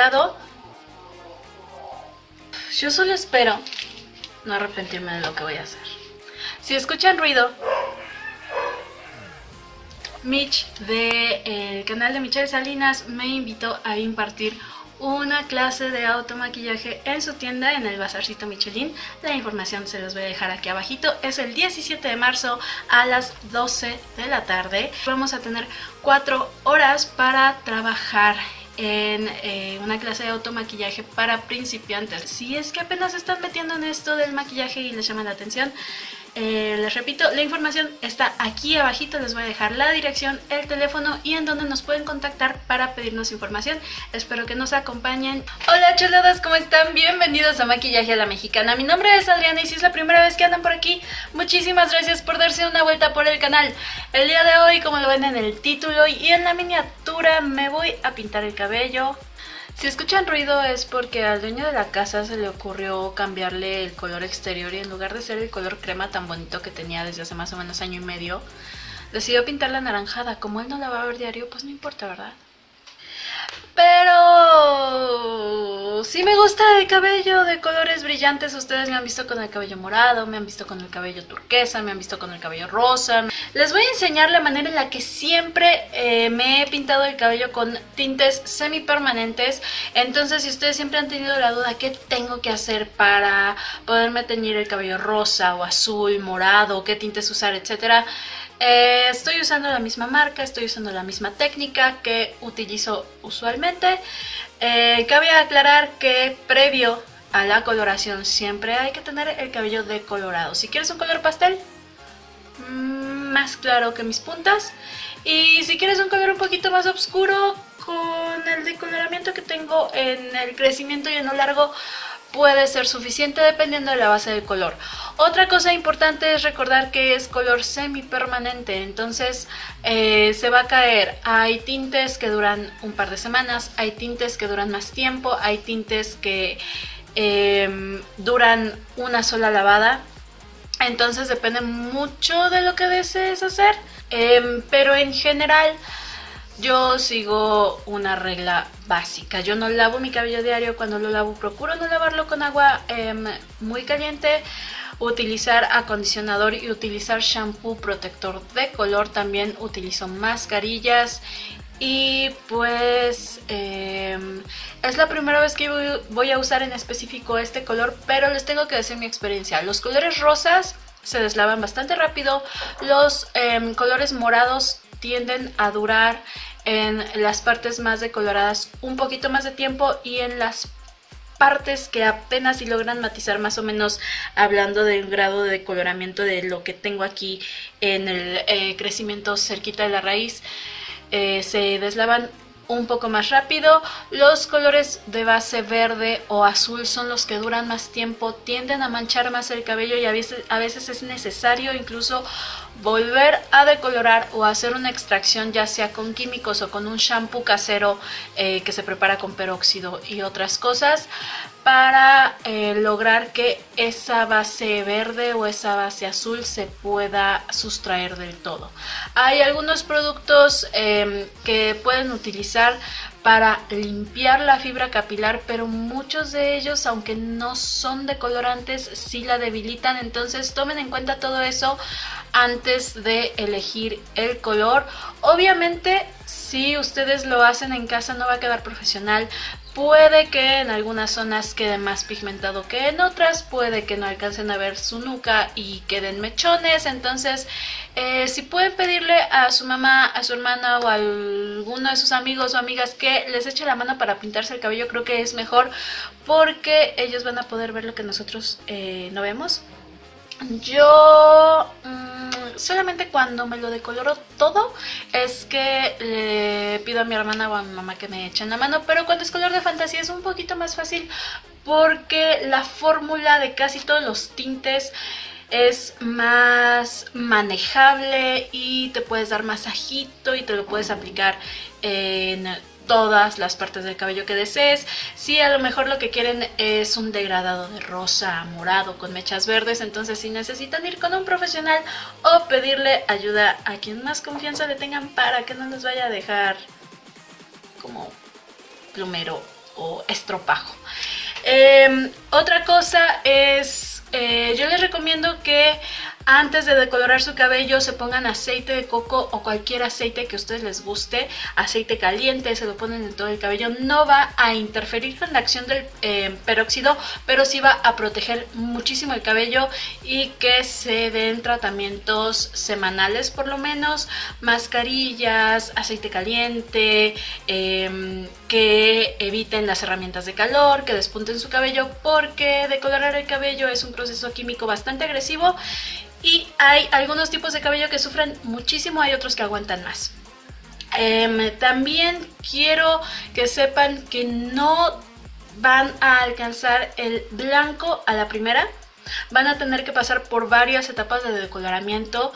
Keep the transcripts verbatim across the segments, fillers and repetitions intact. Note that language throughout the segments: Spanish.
grado. Yo solo espero no arrepentirme de lo que voy a hacer. Si escuchan ruido, Mitch del canal de Michelle Salinas me invitó a impartir una clase de automaquillaje en su tienda, en el Bazarcito Michelin. La información se los voy a dejar aquí abajito. Es el diecisiete de marzo a las doce de la tarde. Vamos a tener cuatro horas para trabajar en eh, una clase de automaquillaje para principiantes. Si es que apenas se están metiendo en esto del maquillaje y les llama la atención, Eh, les repito, la información está aquí abajito. Les voy a dejar la dirección, el teléfono y en donde nos pueden contactar para pedirnos información. Espero que nos acompañen. Hola chuladas, ¿cómo están? Bienvenidos a Maquillaje a la Mexicana. Mi nombre es Adriana y si es la primera vez que andan por aquí, muchísimas gracias por darse una vuelta por el canal. El día de hoy, como lo ven en el título y en la miniatura, me voy a pintar el cabello. Si escuchan ruido es porque al dueño de la casa se le ocurrió cambiarle el color exterior y en lugar de ser el color crema tan bonito que tenía desde hace más o menos año y medio, decidió pintarla anaranjada. Como él no la va a ver diario, pues no importa, ¿verdad? Pero sí me gusta el cabello de colores brillantes. Ustedes me han visto con el cabello morado, me han visto con el cabello turquesa, me han visto con el cabello rosa. Les voy a enseñar la manera en la que siempre eh, me he pintado el cabello con tintes semipermanentes. Entonces, si ustedes siempre han tenido la duda qué tengo que hacer para poderme teñir el cabello rosa o azul, morado, qué tintes usar, etcétera, Eh, estoy usando la misma marca, estoy usando la misma técnica que utilizo usualmente. Eh, cabe aclarar que previo a la coloración siempre hay que tener el cabello decolorado. Si quieres un color pastel, mmm, más claro que mis puntas. Y si quieres un color un poquito más oscuro, con el decoloramiento que tengo en el crecimiento y en lo largo, puede ser suficiente dependiendo de la base del color. Otra cosa importante es recordar que es color semipermanente, entonces eh, se va a caer. Hay tintes que duran un par de semanas, hay tintes que duran más tiempo, hay tintes que eh, duran una sola lavada. Entonces depende mucho de lo que desees hacer, eh, pero en general yo sigo una regla básica. Yo no lavo mi cabello diario. Cuando lo lavo procuro no lavarlo con agua eh, muy caliente, utilizar acondicionador y utilizar shampoo protector de color. También utilizo mascarillas y pues eh, es la primera vez que voy, voy a usar en específico este color, pero les tengo que decir mi experiencia. Los colores rosas se deslavan bastante rápido. Los eh, colores morados tienden a durar en las partes más decoloradas un poquito más de tiempo y en las partes que apenas si logran matizar, más o menos hablando del grado de decoloramiento de lo que tengo aquí en el eh, crecimiento cerquita de la raíz, eh, se deslavan un poco más rápido. Los colores de base verde o azul son los que duran más tiempo, tienden a manchar más el cabello y a veces, a veces es necesario incluso volver a decolorar o hacer una extracción, ya sea con químicos o con un shampoo casero eh, que se prepara con peróxido y otras cosas, para eh, lograr que esa base verde o esa base azul se pueda sustraer del todo. Hay algunos productos eh, que pueden utilizar para limpiar la fibra capilar, pero muchos de ellos, aunque no son decolorantes, sí la debilitan. Entonces tomen en cuenta todo eso antes de elegir el color. Obviamente, si ustedes lo hacen en casa no va a quedar profesional. Puede que en algunas zonas quede más pigmentado que en otras, puede que no alcancen a ver su nuca y queden mechones. Entonces, eh, si pueden pedirle a su mamá, a su hermana o a alguno de sus amigos o amigas que les eche la mano para pintarse el cabello, creo que es mejor porque ellos van a poder ver lo que nosotros eh, no vemos. Yo mmm, solamente cuando me lo decoloro todo es que le pido a mi hermana o a mi mamá que me echen la mano, pero cuando es color de fantasía es un poquito más fácil porque la fórmula de casi todos los tintes es más manejable y te puedes dar masajito y te lo puedes aplicar en todas las partes del cabello que desees. Si a lo mejor lo que quieren es un degradado de rosa, morado, con mechas verdes, entonces si necesitan ir con un profesional o pedirle ayuda a quien más confianza le tengan para que no les vaya a dejar como plumero o estropajo. Eh, otra cosa es, eh, yo les recomiendo que antes de decolorar su cabello se pongan aceite de coco o cualquier aceite que a ustedes les guste, aceite caliente, se lo ponen en todo el cabello. No va a interferir con la acción del eh, peróxido, pero sí va a proteger muchísimo el cabello, y que se den tratamientos semanales por lo menos, mascarillas, aceite caliente, eh, que eviten las herramientas de calor, que despunten su cabello, porque decolorar el cabello es un proceso químico bastante agresivo. Y hay algunos tipos de cabello que sufren muchísimo, hay otros que aguantan más. Eh, también quiero que sepan que no van a alcanzar el blanco a la primera. Van a tener que pasar por varias etapas de decoloramiento,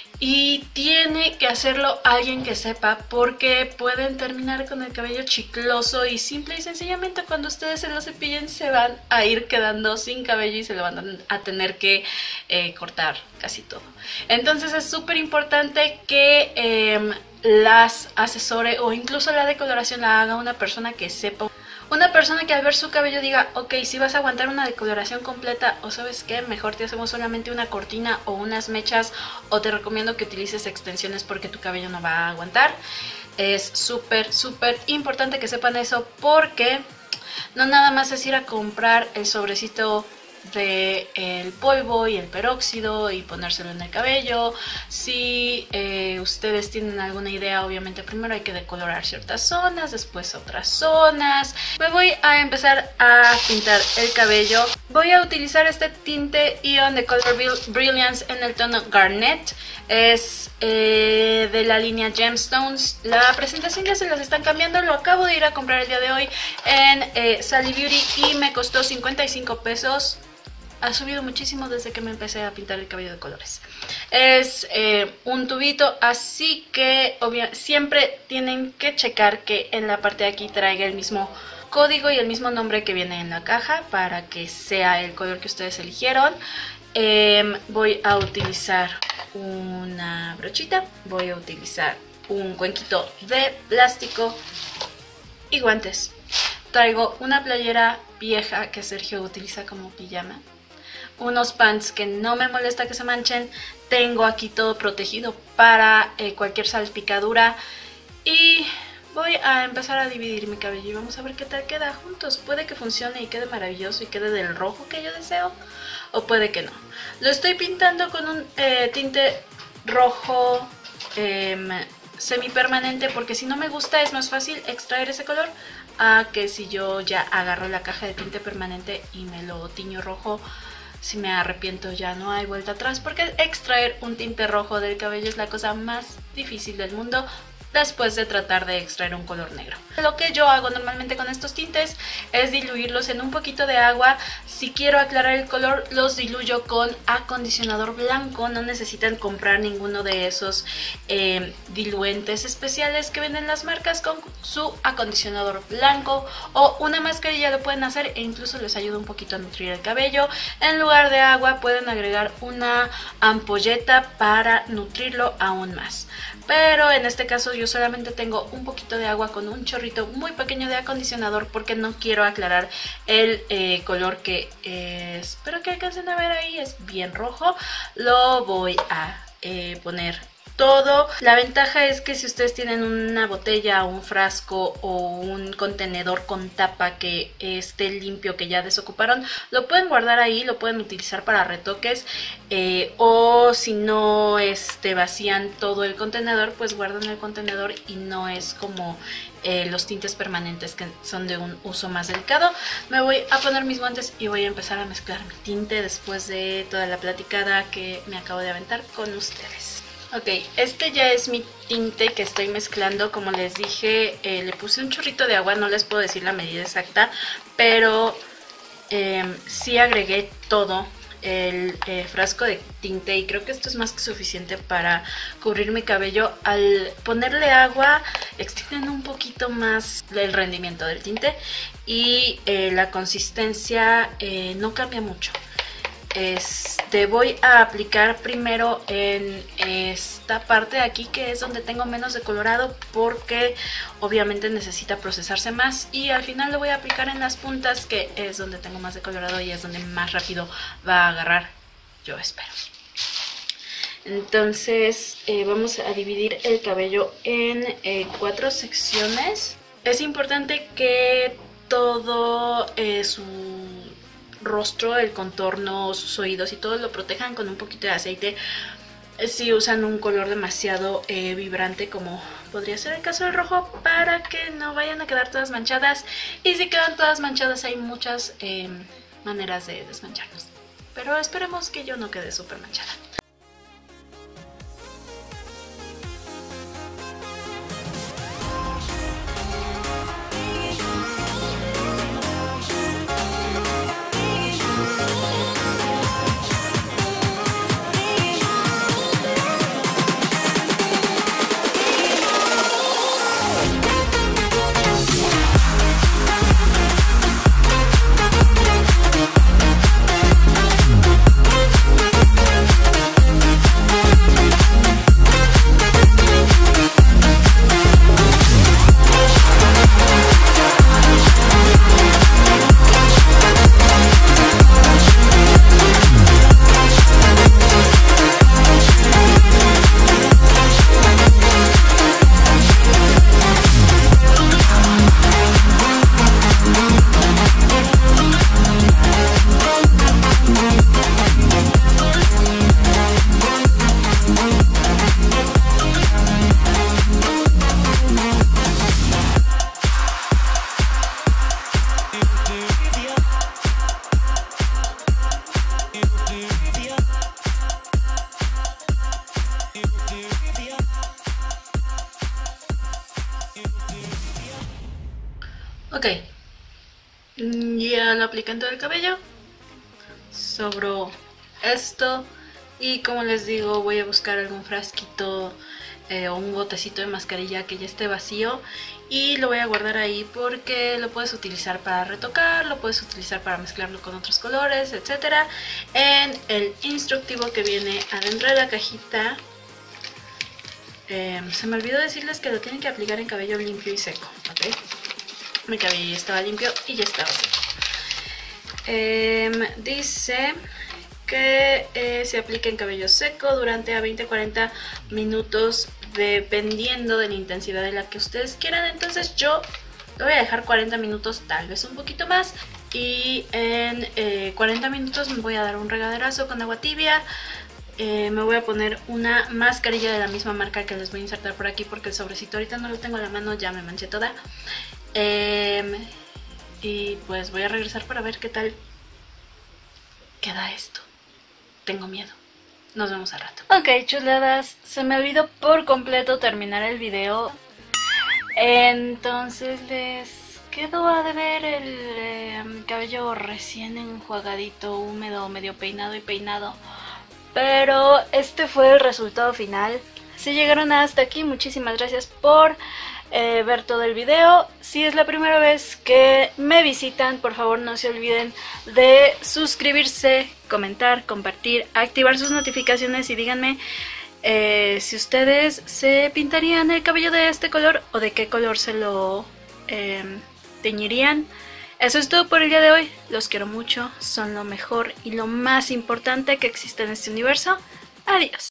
y tiene que hacerlo alguien que sepa, porque pueden terminar con el cabello chicloso y simple y sencillamente cuando ustedes se lo cepillen se van a ir quedando sin cabello y se lo van a tener que eh, cortar casi todo. Entonces es súper importante que eh, las asesore, o incluso la decoloración la haga una persona que sepa. Una persona que al ver su cabello diga, ok, si vas a aguantar una decoloración completa, o sabes qué, mejor te hacemos solamente una cortina o unas mechas, o te recomiendo que utilices extensiones porque tu cabello no va a aguantar. Es súper, súper importante que sepan eso, porque no nada más es ir a comprar el sobrecito de el polvo y el peróxido y ponérselo en el cabello. Si eh, ustedes tienen alguna idea, obviamente primero hay que decolorar ciertas zonas, después otras zonas. Me voy a empezar a pintar el cabello. Voy a utilizar este tinte Ion de Color Brilliance en el tono Garnet. Es eh, de la línea Gemstones. La presentación ya se las están cambiando. Lo acabo de ir a comprar el día de hoy en eh, Sally Beauty y me costó cincuenta y cinco pesos. Ha subido muchísimo desde que me empecé a pintar el cabello de colores. Es eh, un tubito, así que siempre tienen que checar que en la parte de aquí traiga el mismo código y el mismo nombre que viene en la caja para que sea el color que ustedes eligieron. Eh, voy a utilizar una brochita, voy a utilizar un cuenquito de plástico y guantes. Traigo una playera vieja que Sergio utiliza como pijama, unos pants que no me molesta que se manchen, tengo aquí todo protegido para eh, cualquier salpicadura, y voy a empezar a dividir mi cabello y vamos a ver qué tal queda juntos. Puede que funcione y quede maravilloso y quede del rojo que yo deseo, o puede que no. Lo estoy pintando con un eh, tinte rojo eh, semipermanente, porque si no me gusta es más fácil extraer ese color a que si yo ya agarro la caja de tinte permanente y me lo tiño rojo. Si me arrepiento ya no hay vuelta atrás, porque extraer un tinte rojo del cabello es la cosa más difícil del mundo después de tratar de extraer un color negro. Lo que yo hago normalmente con estos tintes es diluirlos en un poquito de agua. Si quiero aclarar el color, los diluyo con acondicionador blanco. No necesitan comprar ninguno de esos eh, diluentes especiales que venden las marcas. Con su acondicionador blanco o una mascarilla lo pueden hacer, e incluso les ayuda un poquito a nutrir el cabello. En lugar de agua pueden agregar una ampolleta para nutrirlo aún más. Pero en este caso yo solamente tengo un poquito de agua con un chorrito muy pequeño de acondicionador, porque no quiero aclarar el eh, color que eh, espero que alcancen a ver ahí, es bien rojo. Lo voy a eh, poner todo. La ventaja es que si ustedes tienen una botella, un frasco o un contenedor con tapa que esté limpio, que ya desocuparon, lo pueden guardar ahí, lo pueden utilizar para retoques, eh, o si no este, vacían todo el contenedor, pues guardan el contenedor y no es como eh, los tintes permanentes que son de un uso más delicado. Me voy a poner mis guantes y voy a empezar a mezclar mi tinte después de toda la platicada que me acabo de aventar con ustedes. Ok, este ya es mi tinte que estoy mezclando. Como les dije, eh, le puse un chorrito de agua, no les puedo decir la medida exacta, pero eh, sí agregué todo el eh, frasco de tinte y creo que esto es más que suficiente para cubrir mi cabello. Al ponerle agua extienden un poquito más el rendimiento del tinte y eh, la consistencia eh, no cambia mucho. Este, voy a aplicar primero en esta parte de aquí, que es donde tengo menos decolorado, porque obviamente necesita procesarse más, y al final lo voy a aplicar en las puntas, que es donde tengo más decolorado y es donde más rápido va a agarrar, yo espero. Entonces eh, vamos a dividir el cabello en eh, cuatro secciones. Es importante que todo eh, su rostro, el contorno, sus oídos y todo lo protejan con un poquito de aceite si usan un color demasiado eh, vibrante, como podría ser el caso del rojo, para que no vayan a quedar todas manchadas. Y si quedan todas manchadas hay muchas eh, maneras de desmancharlos, pero esperemos que yo no quede súper manchada. Ok, ya lo apliqué en todo el cabello, sobró esto, y como les digo, voy a buscar algún frasquito eh, o un botecito de mascarilla que ya esté vacío, y lo voy a guardar ahí porque lo puedes utilizar para retocar, lo puedes utilizar para mezclarlo con otros colores, etcétera. En el instructivo que viene adentro de la cajita, eh, se me olvidó decirles que lo tienen que aplicar en cabello limpio y seco, ¿ok? Mi cabello ya estaba limpio y ya estaba seco. Eh, dice que eh, se aplica en cabello seco durante a veinte a cuarenta minutos, dependiendo de la intensidad de la que ustedes quieran. Entonces yo lo voy a dejar cuarenta minutos, tal vez un poquito más, y en eh, cuarenta minutos me voy a dar un regaderazo con agua tibia. Eh, me voy a poner una mascarilla de la misma marca que les voy a insertar por aquí, porque el sobrecito ahorita no lo tengo en la mano, ya me manché toda. Eh, y pues voy a regresar para ver qué tal queda esto. Tengo miedo. Nos vemos al rato. Ok, chuladas, se me olvidó por completo terminar el video. Entonces les quedó a deber el eh, cabello recién enjuagadito, húmedo, medio peinado y peinado. Pero este fue el resultado final. Si llegaron hasta aquí, muchísimas gracias por eh, ver todo el video. Si es la primera vez que me visitan, por favor no se olviden de suscribirse, comentar, compartir, activar sus notificaciones y díganme eh, si ustedes se pintarían el cabello de este color o de qué color se lo eh, teñirían. Eso es todo por el día de hoy. Los quiero mucho, son lo mejor y lo más importante que existe en este universo. Adiós.